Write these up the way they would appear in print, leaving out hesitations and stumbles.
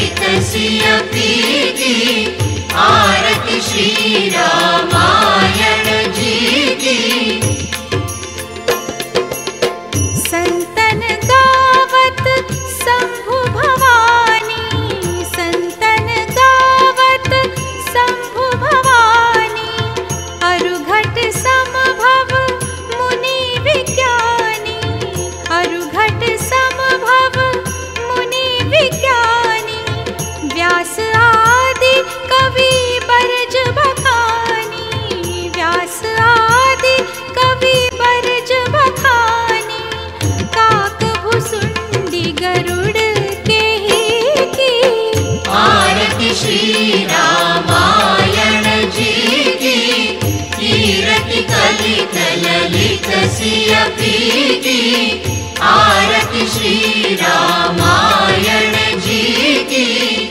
ललित सियपी की आरती श्री रामायण जी की। संतन गावत शंभु भवानी, संतन गावत शंभु भवानी, अरुघट समभव मुनि विज्ञानी, अरुघट समभव मुनि विज्ञानी, व्यास आदि कवि बरज बखानी, व्यास आदि कवि बरज बखानी, काक भुसुंडी गरुड़ के ही की आरती श्री रामायण जी की। कीरति कलित ललित सियपी की आरती श्री रामायण जी की।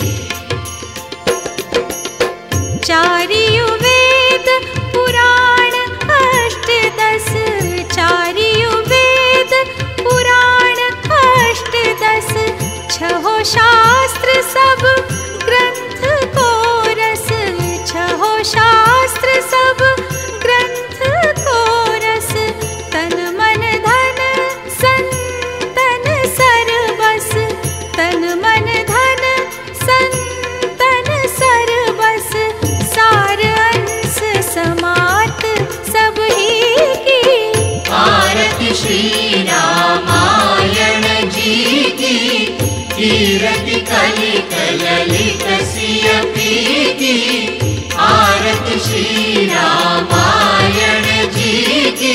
चारियु वेद पुराण अष्टदश, चारियु वेद पुराण अष्टदश, छहो शास्त्र सब ग्रंथ को रस, छहो शास्त्र सब ग्रंथ को रस, तन मन धन संतन सरबस, तन मन धन संतन सरबस, सार अंश समात सब ही की आरती श्री रामायण जी की। कीरति कलित ललित सियपी की आरती श्री रामायण जी की।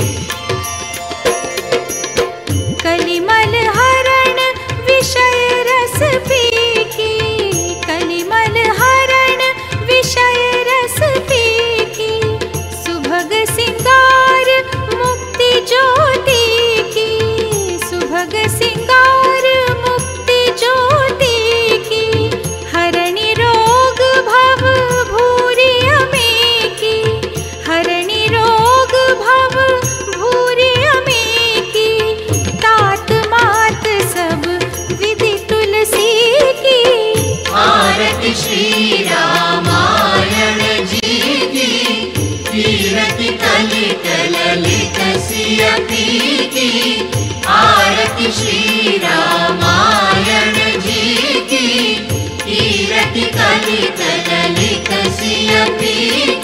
कलिमल हरण विषय रस पी की, कलिमल हरण विषय रस पी की, सुभग सिंगार मुक्ति ज्योति की, सुभग सिंगार मुक्ति ज्योति की, हरणी रोग भव भूरि अमे की, हरणी रोग भव भूरि अमे की, तात मात सब विधि तुलसी की आरती श्री रामायण जी की। कीरति कलित ललित सियपी की आरती श्री रामायण जी की। कीरति कलित ललित सियपी